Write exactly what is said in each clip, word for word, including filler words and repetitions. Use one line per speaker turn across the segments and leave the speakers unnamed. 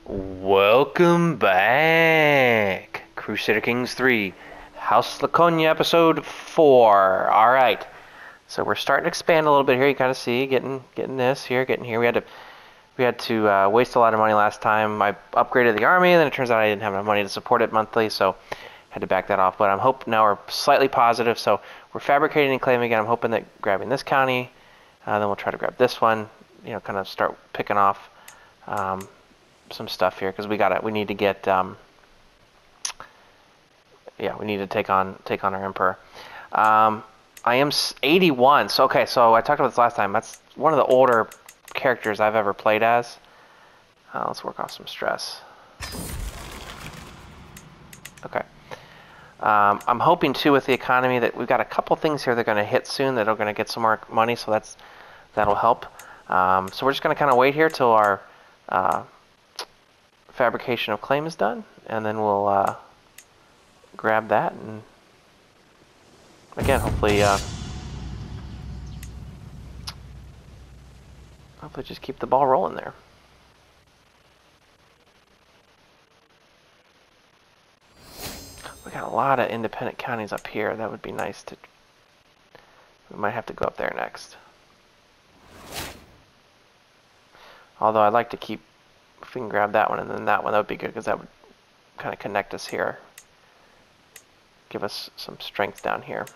Welcome back. Crusader Kings three, House Laconia episode four. Alright. So we're starting to expand a little bit here. You kind of see getting getting this here, getting here. We had to we had to uh, waste a lot of money last time. I upgraded the army, and then it turns out I didn't have enough money to support it monthly, so had to back that off. But I'm hoping now we're slightly positive. So we're fabricating and claiming again. I'm hoping that grabbing this county, uh, then we'll try to grab this one. You know, kind of start picking off um, some stuff here because we got it. We need to get, um, yeah, we need to take on take on our emperor. Um, I am eighty-one. So okay, so I talked about this last time. That's one of the older characters I've ever played as. Uh, let's work off some stress. Okay. Um, I'm hoping too with the economy that we've got a couple things here that are going to hit soon that are going to get some more money, so that's that'll help. Um, so we're just going to kind of wait here till our uh, fabrication of claim is done, and then we'll uh, grab that, and again, hopefully, uh, hopefully just keep the ball rolling there. We got a lot of independent counties up here. That would be nice to. We might have to go up there next. Although I'd like to keep, if we can grab that one and then that one, that would be good because that would kind of connect us here. Give us some strength down here.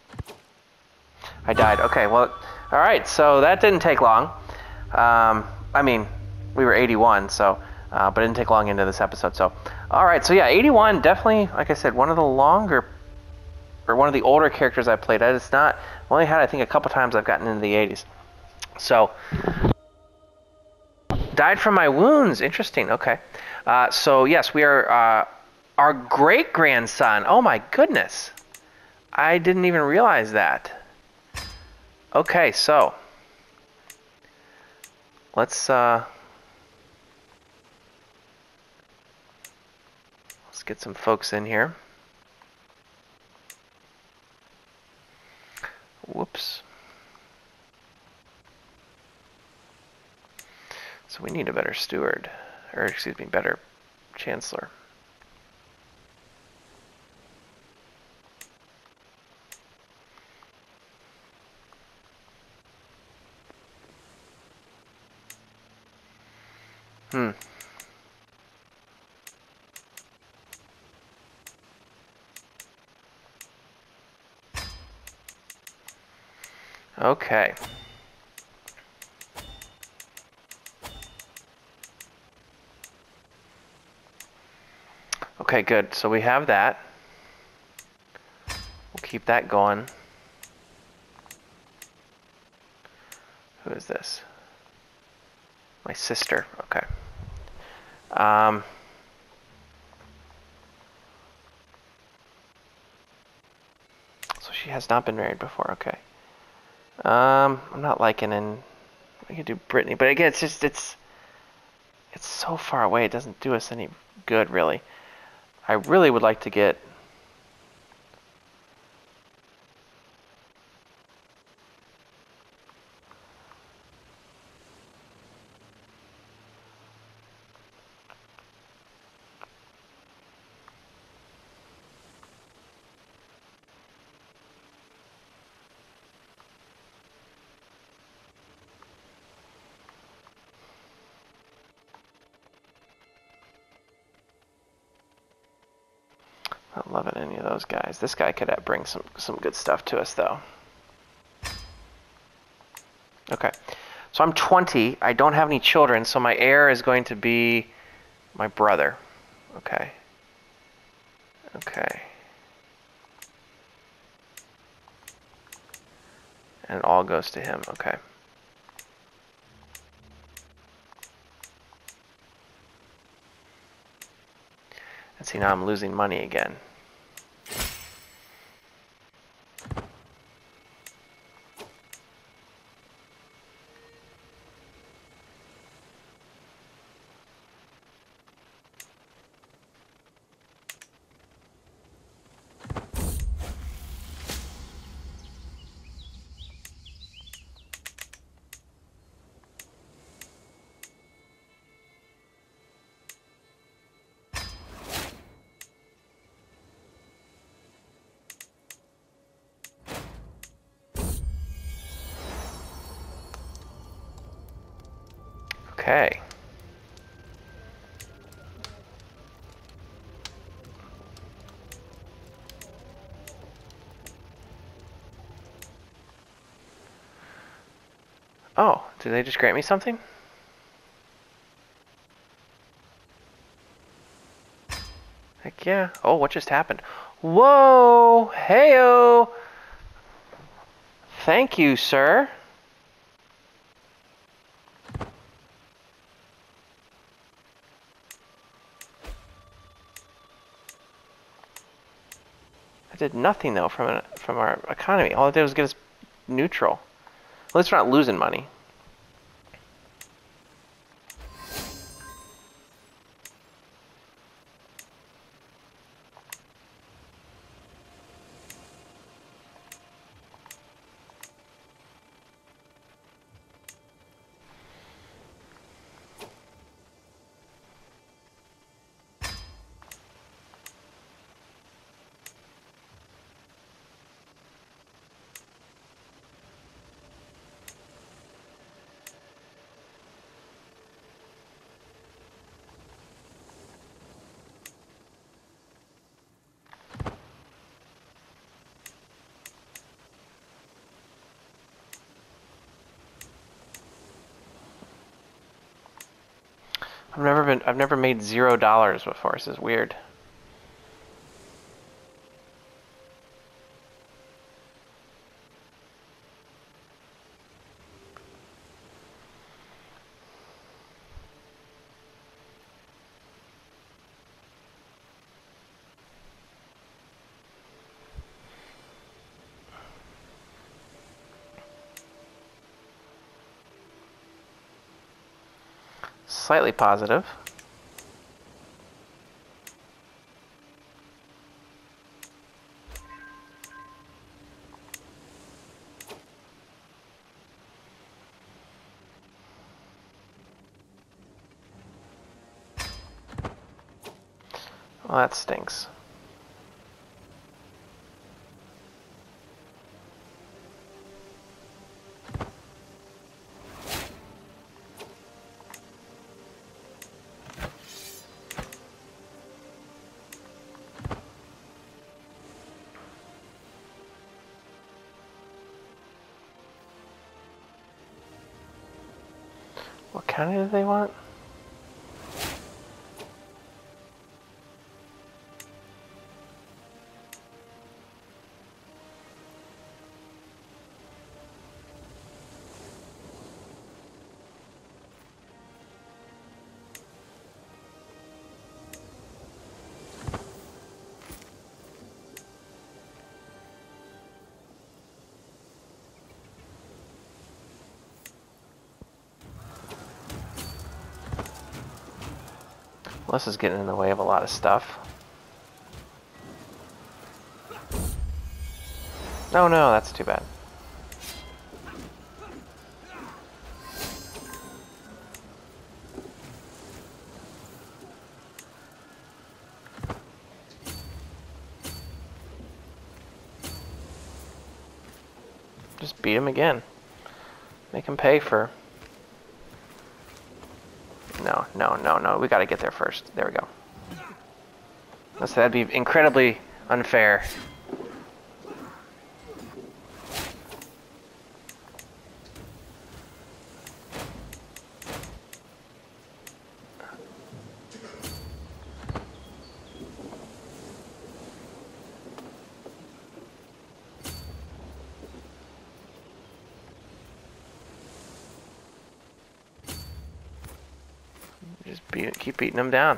I died. Okay, well, all right, so that didn't take long. Um, I mean, we were eighty-one, so, uh, but it didn't take long into this episode, so. All right, so yeah, eighty-one, definitely, like I said, one of the longer, or one of the older characters I played at. It's not, I've only had, I think, a couple times I've gotten into the eighties. So, died from my wounds. Interesting. Okay. Uh, so yes, we are uh, our great grandson. Oh my goodness, I didn't even realize that. Okay, so let's uh, let's get some folks in here. Whoops. So we need a better steward, or excuse me, better chancellor. Hmm. Okay. Okay, good. So we have that. We'll keep that going. Who is this? My sister. Okay. Um, so she has not been married before. Okay. Um, I'm not liking in. We could do Brittany, but again, it's just it's it's so far away. It doesn't do us any good, really. I really would like to get. Not loving any of those guys. This guy could bring some some good stuff to us, though. Okay, so I'm twenty. I don't have any children, so my heir is going to be my brother. Okay. Okay. And it all goes to him. Okay. And see, now I'm losing money again. Okay. Oh, did they just grant me something? Heck yeah. Oh, what just happened? Whoa! Heyo! Thank you, sir. I did nothing though from an, from our economy. All I did was get us neutral. At least we're not losing money. I've never been. I've never made zero dollars before. This is weird. Slightly positive. Well, that stinks. What county do they want? Well, this is getting in the way of a lot of stuff. Oh no, that's too bad. Just beat him again. Make him pay for... No, no, no, no. We gotta get there first. There we go. So that'd be incredibly unfair. Just beat, keep beating them down.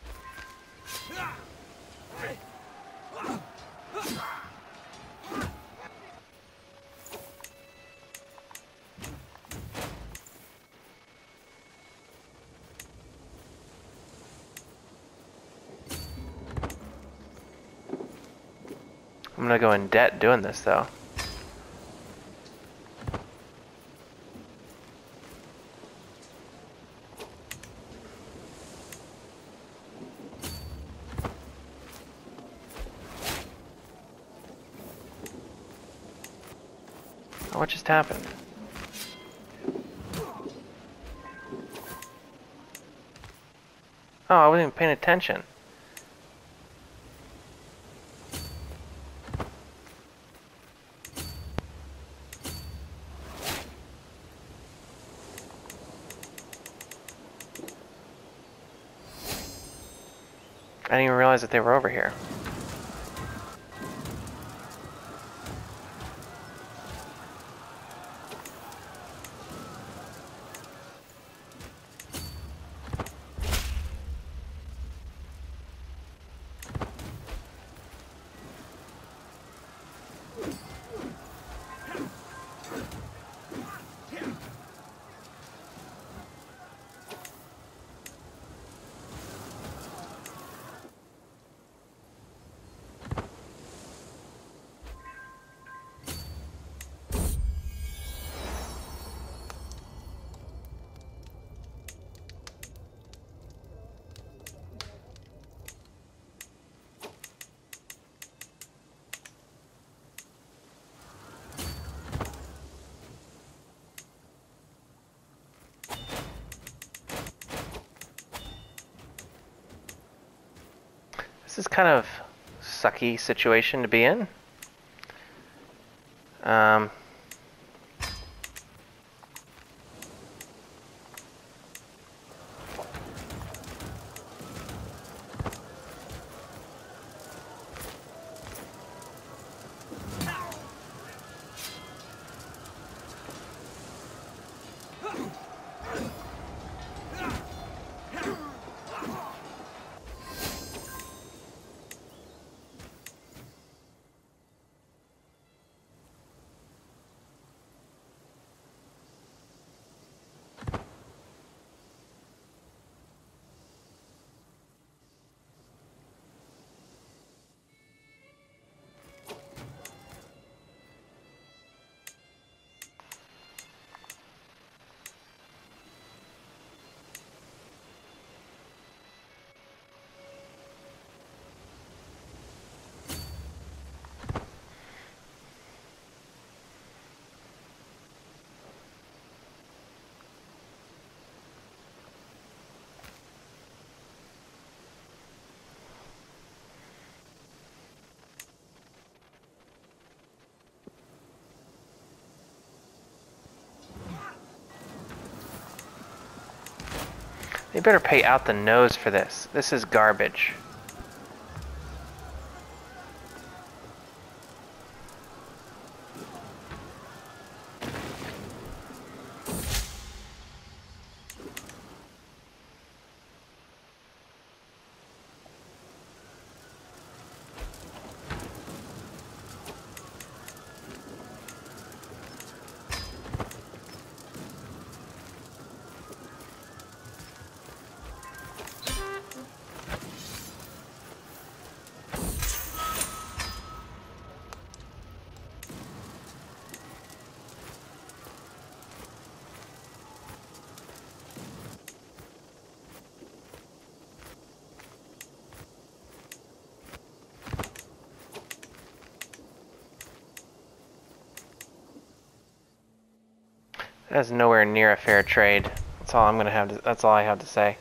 I'm gonna go in debt doing this though. What just happened? Oh, I wasn't even paying attention. I didn't even realize that they were over here. This is kind of sucky situation to be in. Um, they better pay out the nose for this. This is garbage. That's nowhere near a fair trade. That's all I'm gonna have to, that's all I have to say.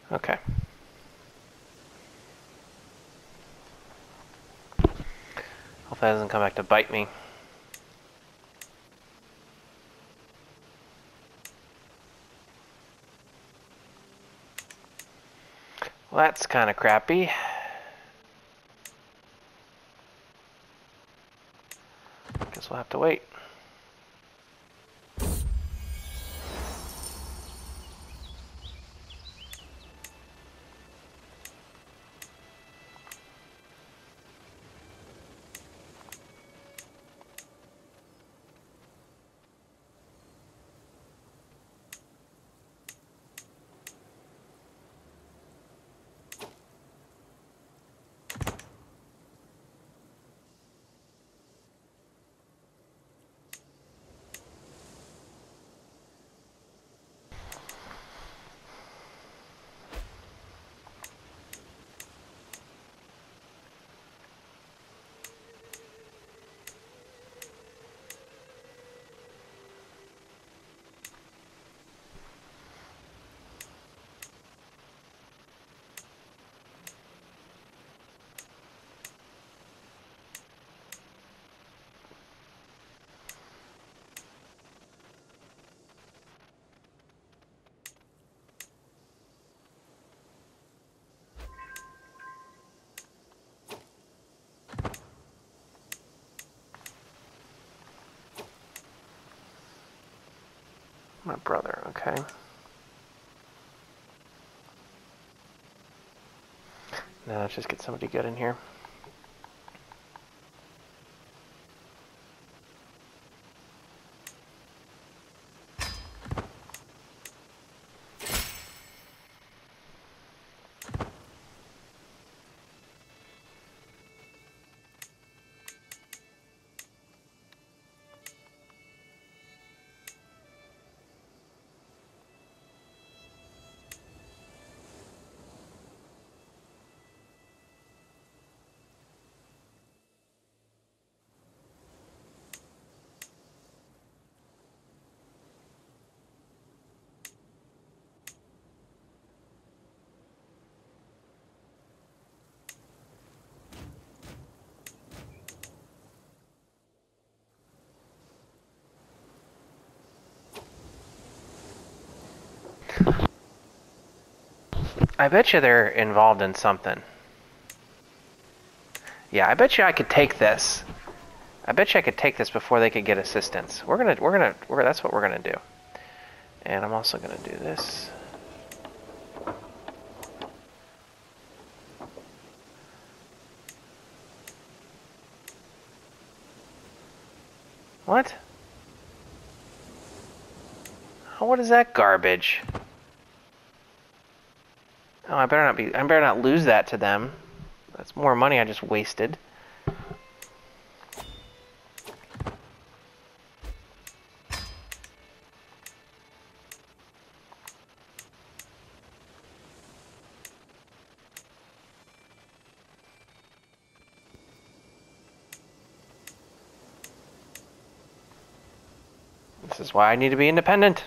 Okay. Hope that doesn't come back to bite me. Well, that's kind of crappy. Guess we'll have to wait. My brother, okay. Now let's just get somebody good in here. I bet you they're involved in something. Yeah, I bet you I could take this. I bet you I could take this before they could get assistance. We're gonna, we're gonna, we're, that's what we're gonna do. And I'm also gonna do this. What? Oh, what is that garbage? Oh, I better not be, I better not lose that to them. That's more money I just wasted. This is why I need to be independent.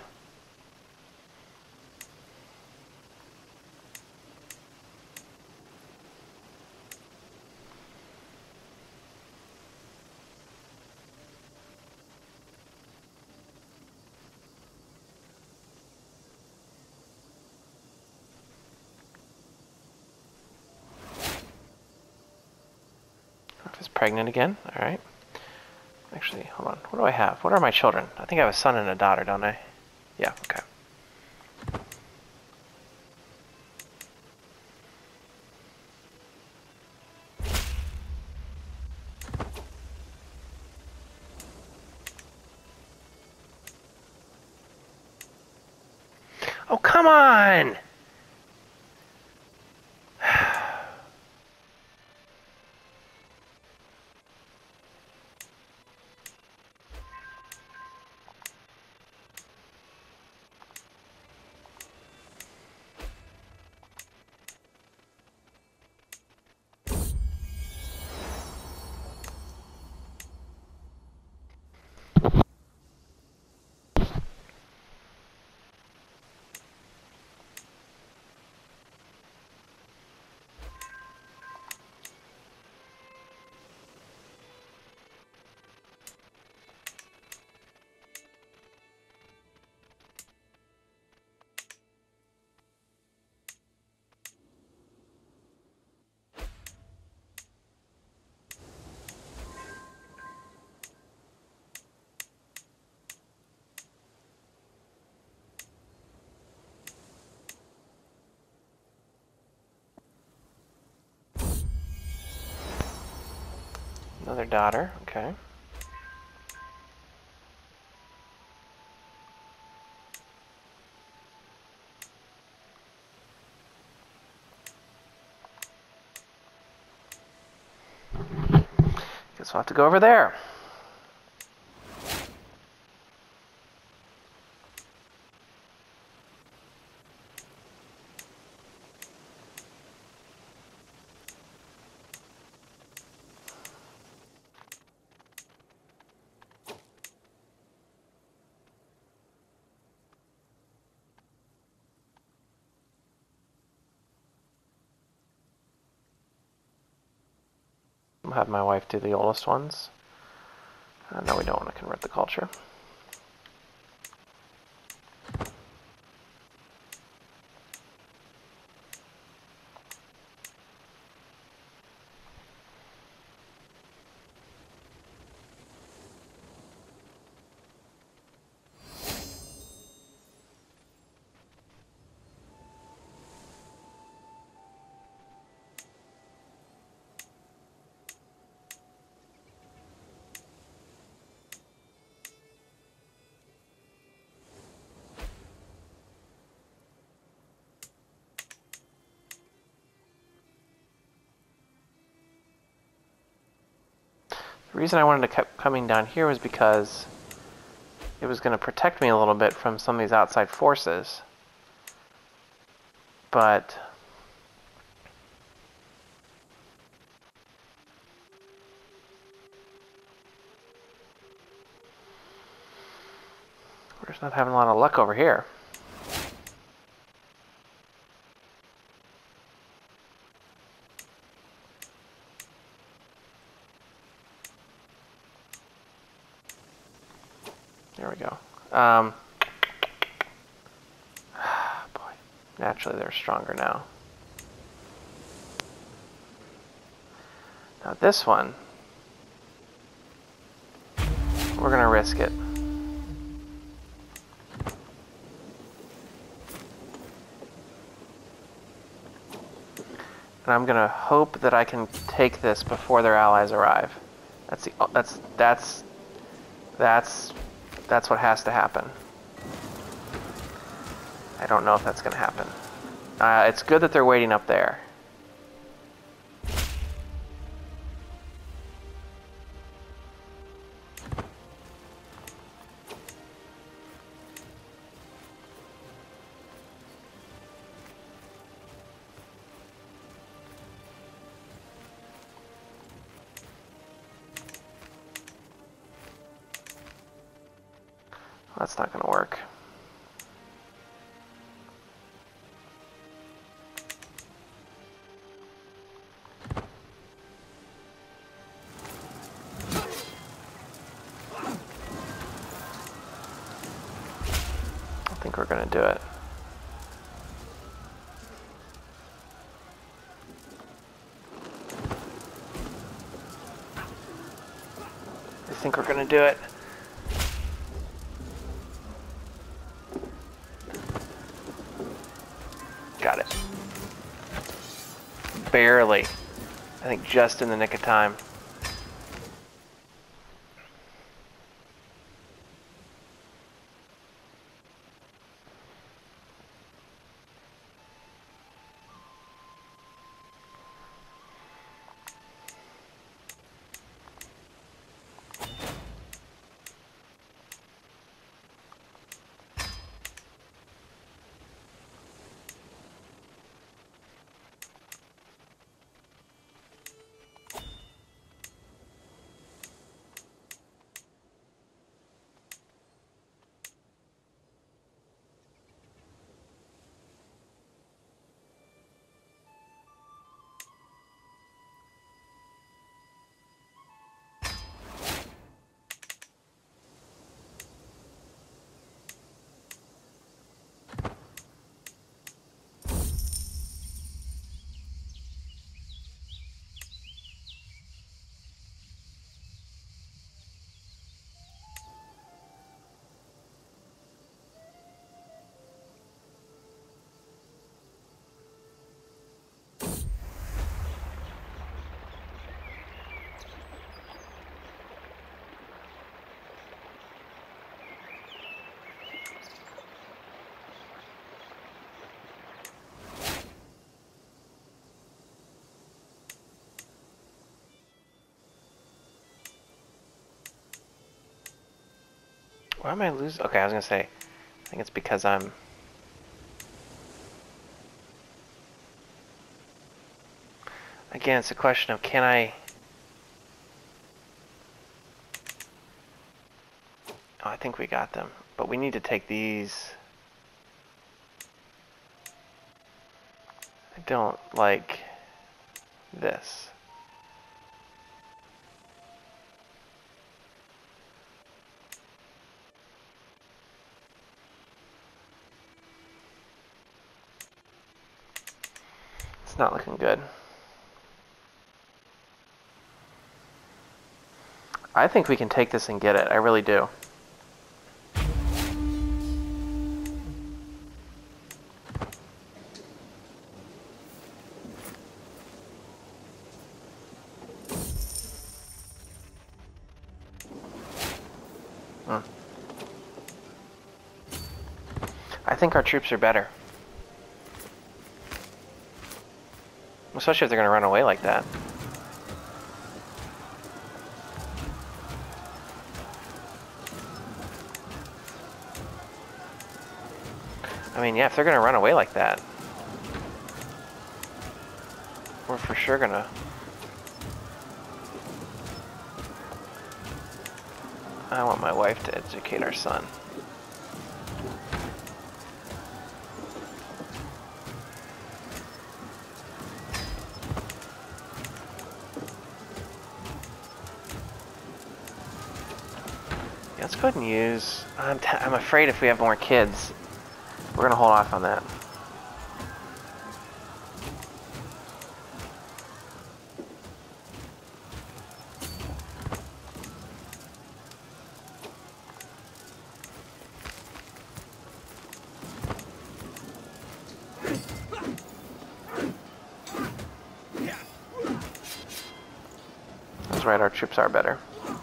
Is pregnant again? Alright. Actually, hold on. What do I have? What are my children? I think I have a son and a daughter, don't I? Yeah, okay. Oh, come on! Another daughter, okay. Guess we'll have to go over there. I'll have my wife do the oldest ones. Uh, no, we don't want to convert the culture. The reason I wanted to keep coming down here was because it was going to protect me a little bit from some of these outside forces. But we're just not having a lot of luck over here. There we go. Um, boy, naturally they're stronger now. Now this one, we're gonna risk it. And I'm gonna hope that I can take this before their allies arrive. That's the that's that's that's that's what has to happen. I don't know if that's gonna happen. Uh, it's good that they're waiting up there. That's not going to work. I think we're going to do it. I think we're going to do it. Got it. Barely. I think just in the nick of time. Why am I losing? Okay, I was gonna say, I think it's because I'm... Again, it's a question of can I... Oh, I think we got them. But we need to take these... I don't like this. It's not looking good. I think we can take this and get it. I really do. Hmm. I think our troops are better. Especially if they're going to run away like that. I mean, yeah, if they're going to run away like that, we're for sure going to... I want my wife to educate our son. Yeah, let's go ahead and use... I'm, t I'm afraid if we have more kids, we're going to hold off on that. That's right, our troops are better.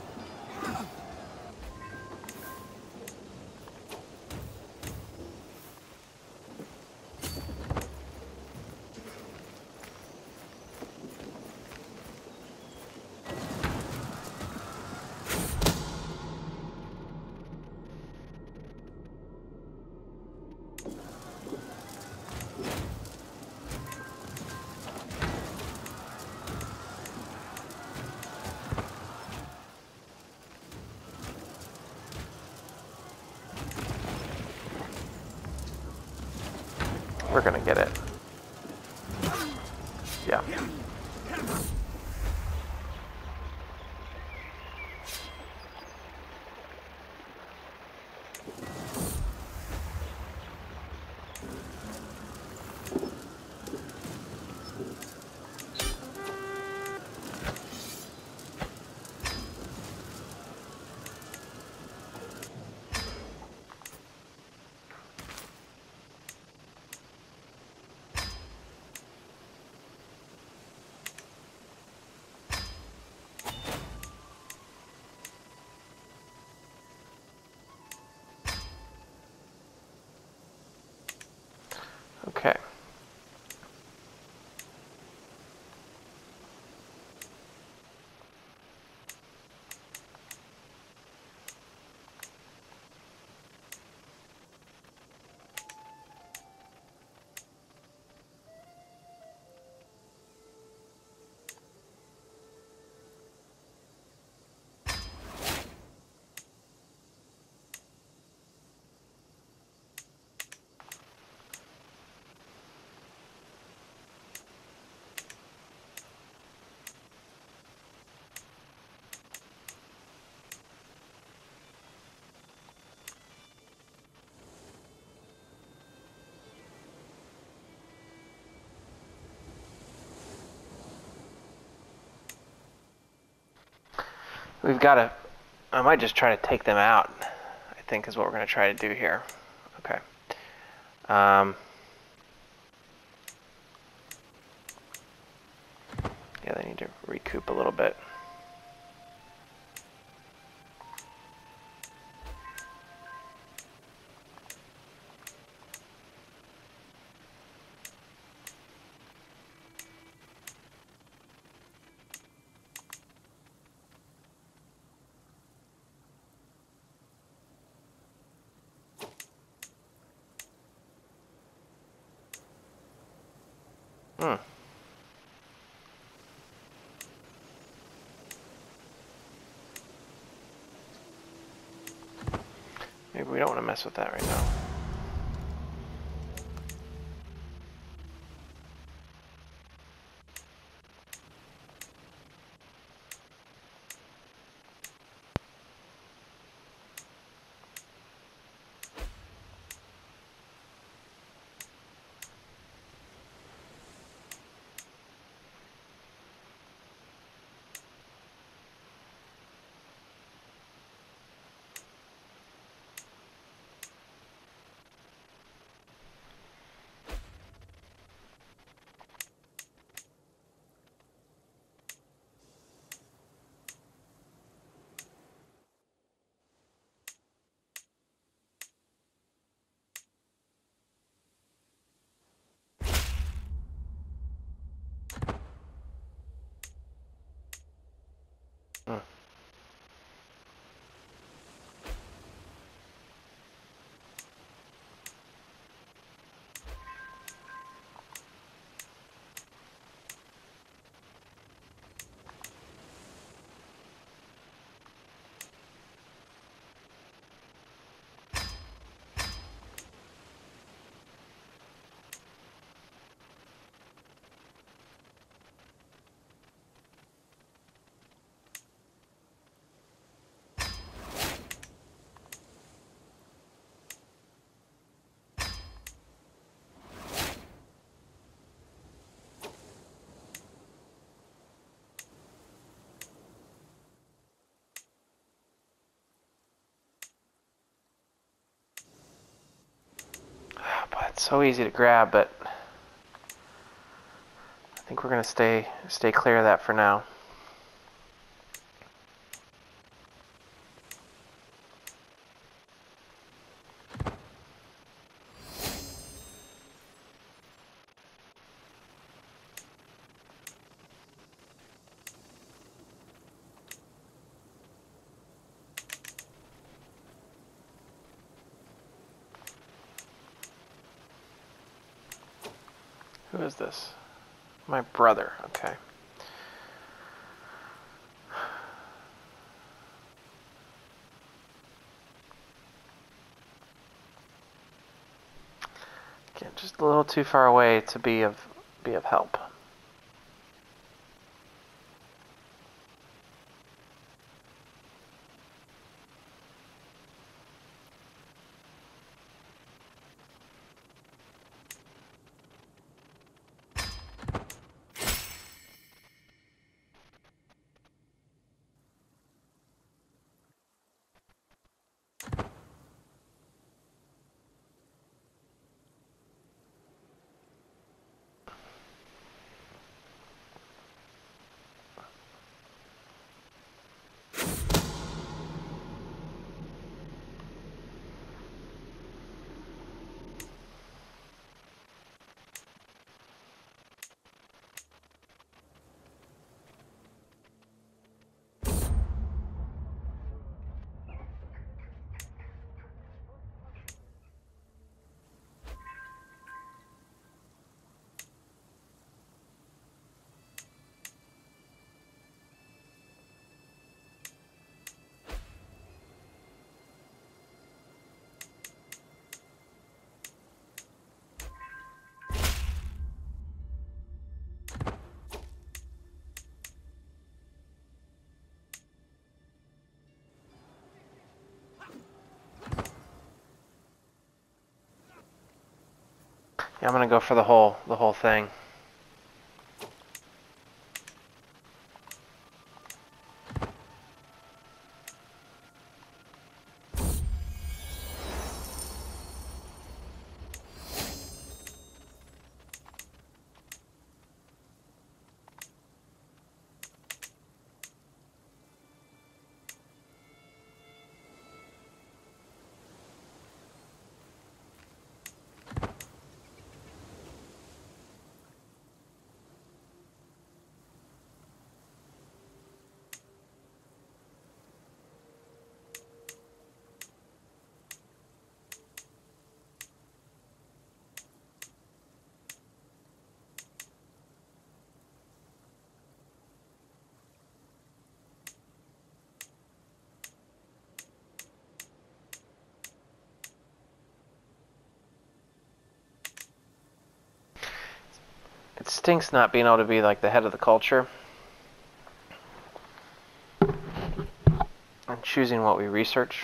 We're gonna get it. Yeah. Okay. We've got to... I might just try to take them out, I think is what we're going to try to do here. Okay. Um, yeah, they need to recoup a little bit. Hmm. Maybe we don't want to mess with that right now. Hmm. But it's so easy to grab, but I think we're gonna stay stay clear of that for now. Who is this? My brother. Okay. Get just a little too far away to be of be of help. Yeah, I'm gonna go for the whole the whole thing. It stinks not being able to be like the head of the culture and choosing what we research.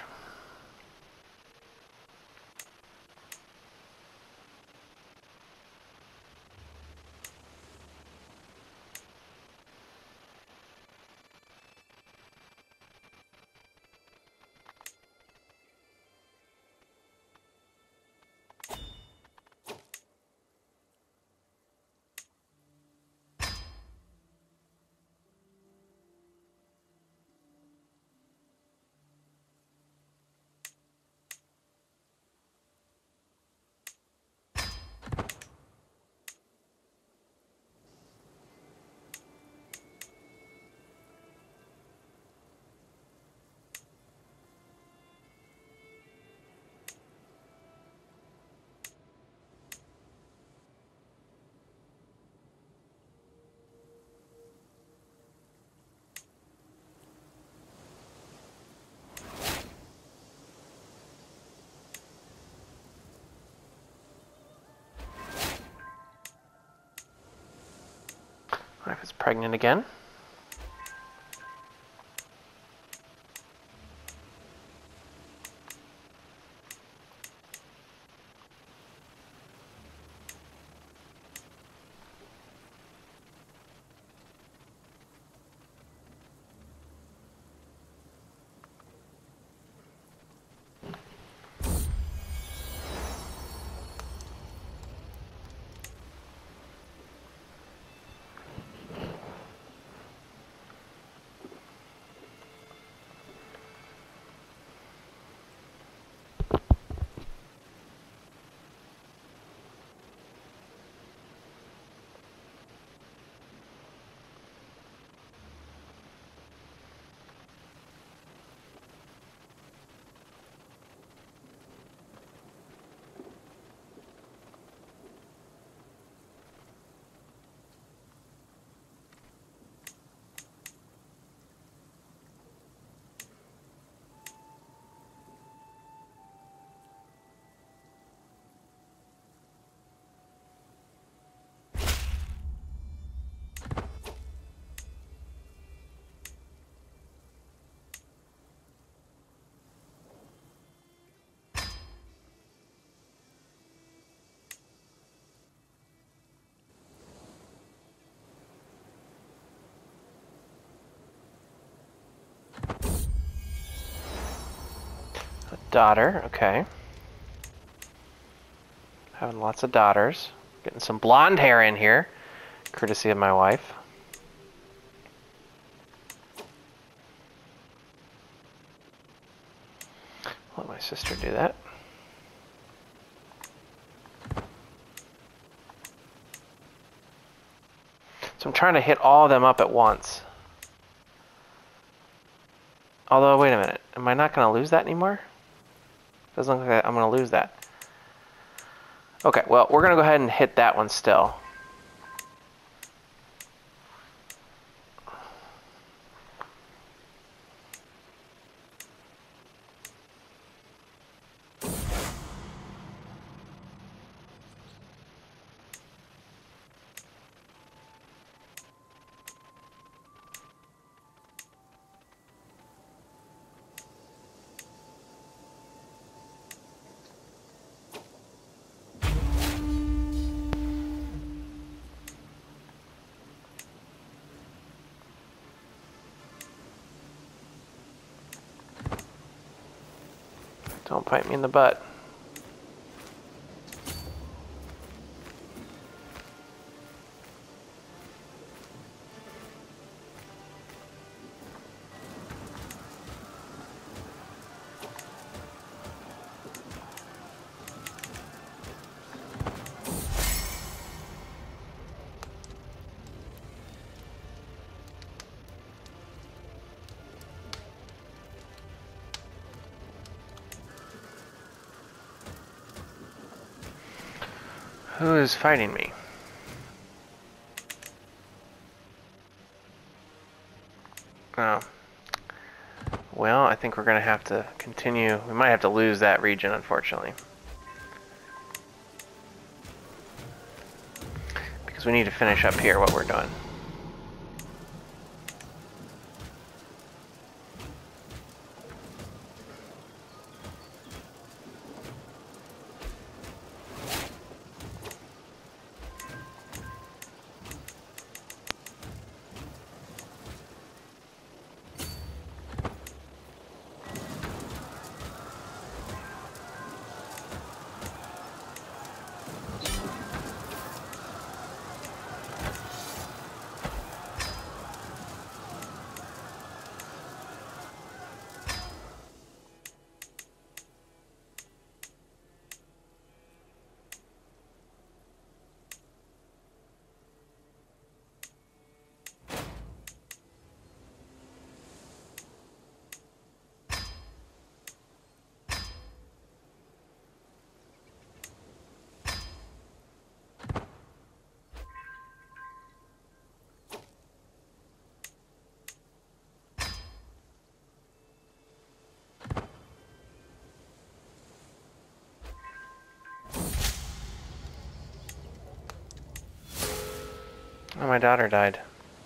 Wife is pregnant again. A daughter, okay. Having lots of daughters. Getting some blonde hair in here, courtesy of my wife. Let my sister do that. So I'm trying to hit all of them up at once. Although, wait a minute. Am I not going to lose that anymore? Doesn't look like I'm going to lose that. Okay, well, we're going to go ahead and hit that one still. Don't bite me in the butt. Who is fighting me? Oh. Well, I think we're going to have to continue. We might have to lose that region, unfortunately. Because we need to finish up here what we're doing. Oh, my daughter died.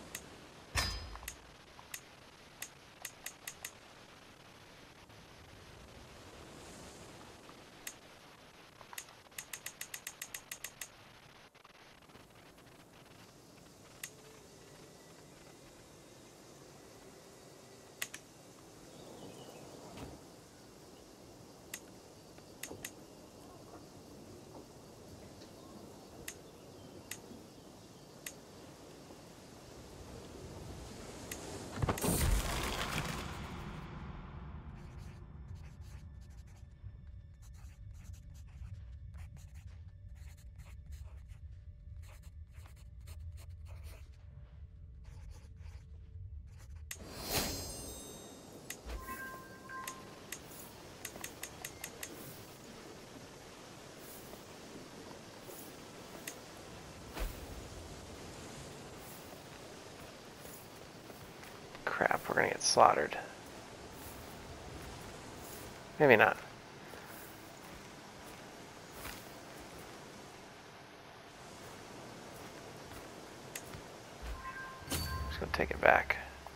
Crap, we're gonna get slaughtered. Maybe not. Just gonna take it back.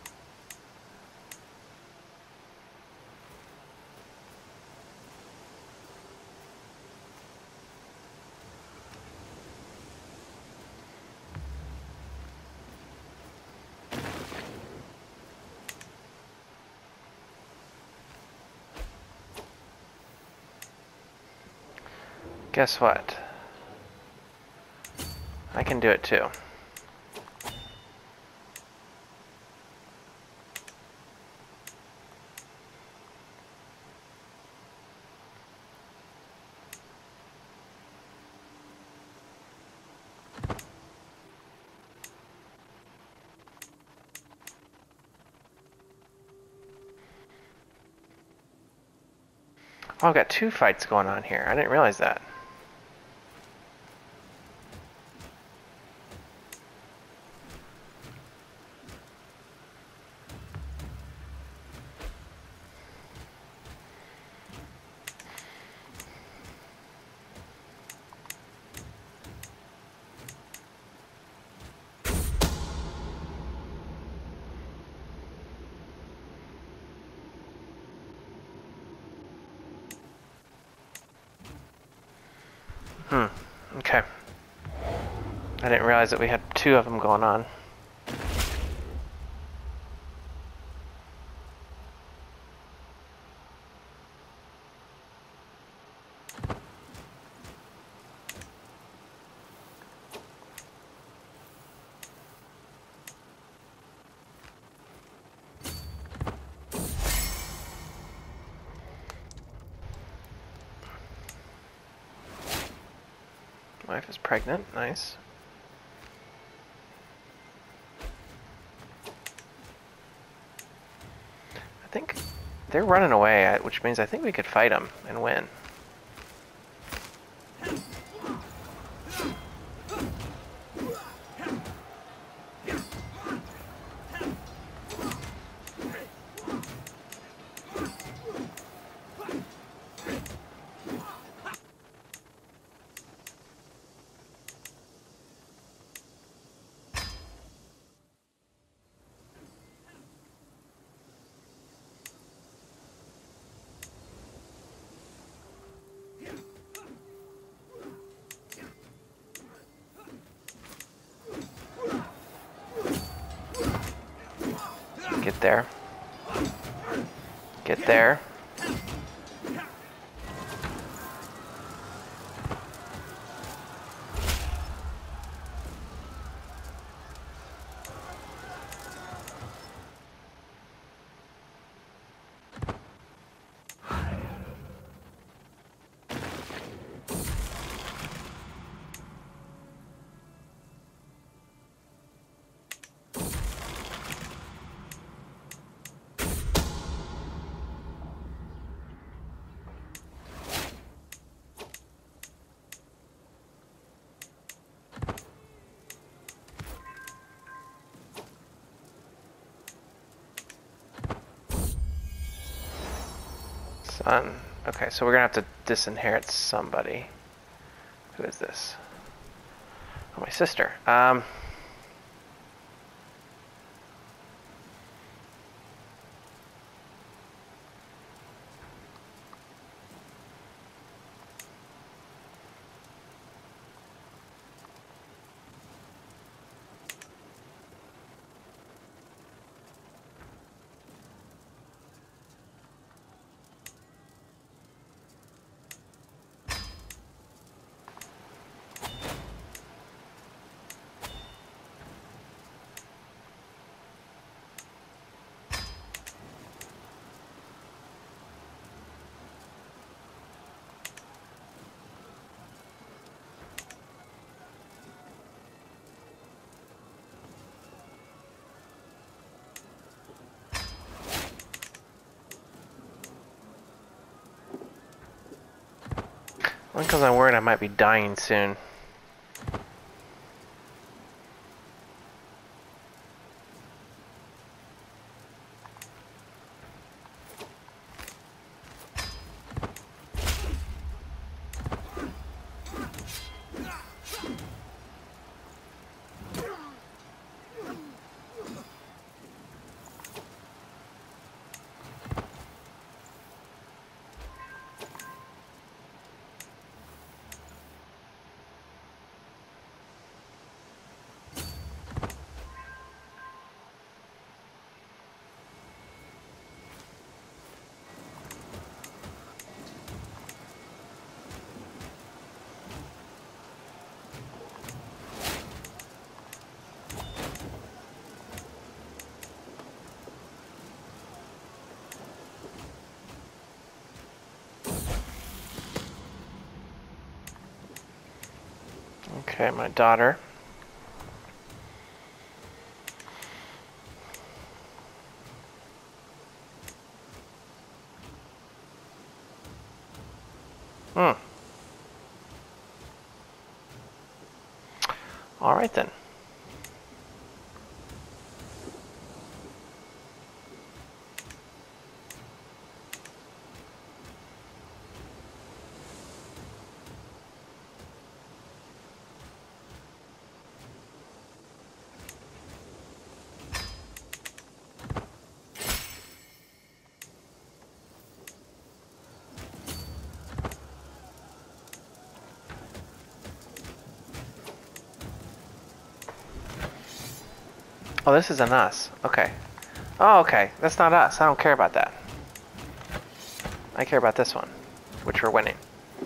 Guess what? I can do it too. Oh, I've got two fights going on here. I didn't realize that. Hmm. Okay. I didn't realize that we had two of them going on. Wife is pregnant. Nice. I think they're running away, which means I think we could fight them and win. there. Get there. Son. Okay, so we're gonna have to disinherit somebody. Who is this? Oh, my sister. Um. Only because I'm worried I might be dying soon. Okay, my daughter. Hmm. All right then. Oh, this isn't us. Okay. Oh, okay. That's not us. I don't care about that. I care about this one, which we're winning.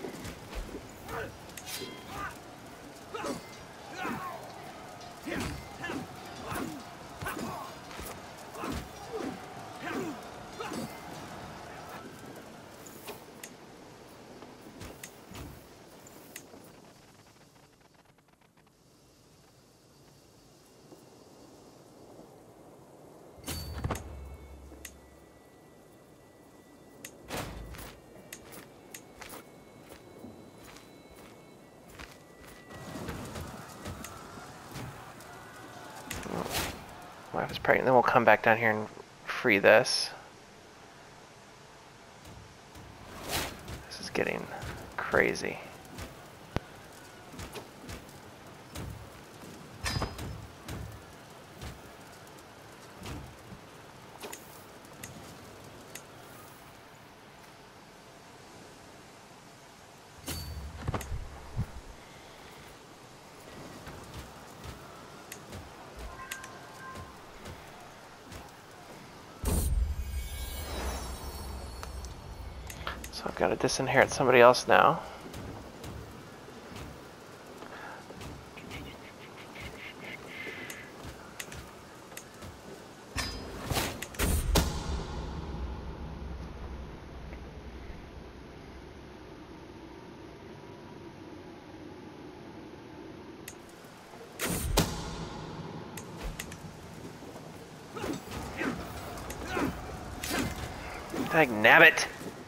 My wife is pregnant. Then we'll come back down here and free this. This is getting crazy. So I've got to disinherit somebody else now. Dag nabbit!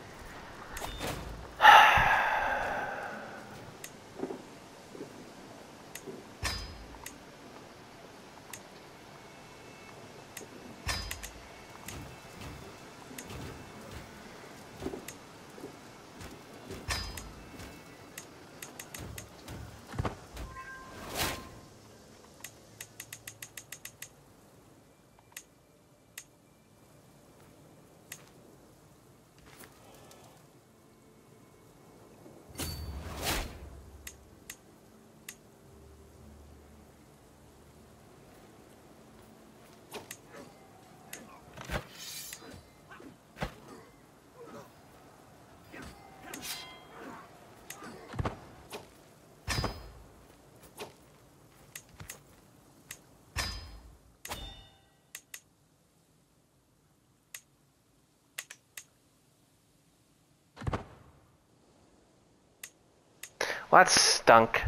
Well, that stunk.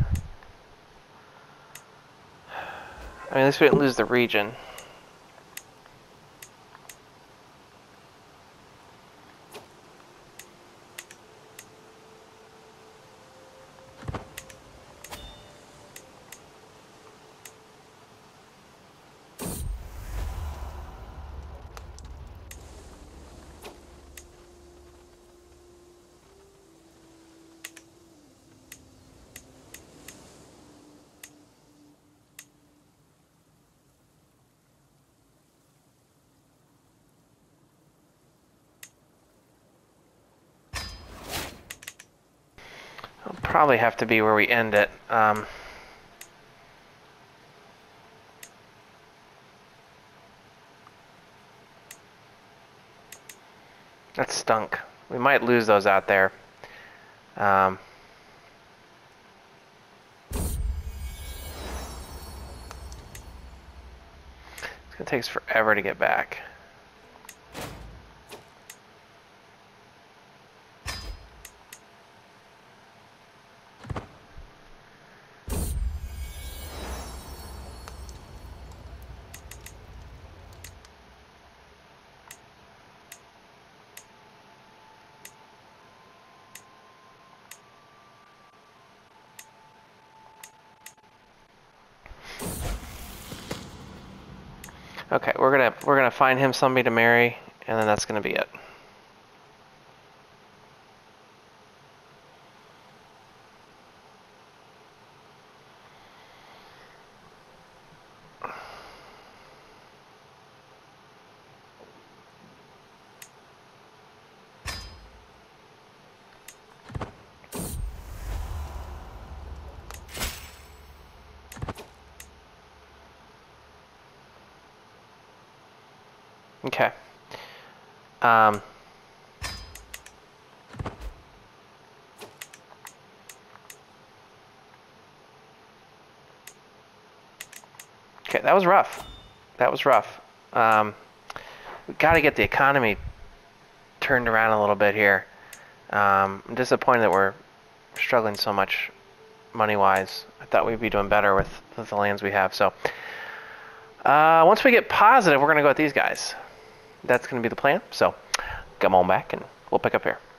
I mean, at least we didn't lose the region. It'll probably have to be where we end it. Um, that stunk. We might lose those out there. Um, it's gonna take us forever to get back. Okay, we're gonna we're gonna find him somebody to marry, and then that's gonna be it. Okay. Um, okay, that was rough. That was rough. Um, we got to get the economy turned around a little bit here. Um, I'm disappointed that we're struggling so much money-wise. I thought we'd be doing better with, with the lands we have. So uh, once we get positive, we're going to go with these guys. That's going to be the plan. So come on back and we'll pick up here.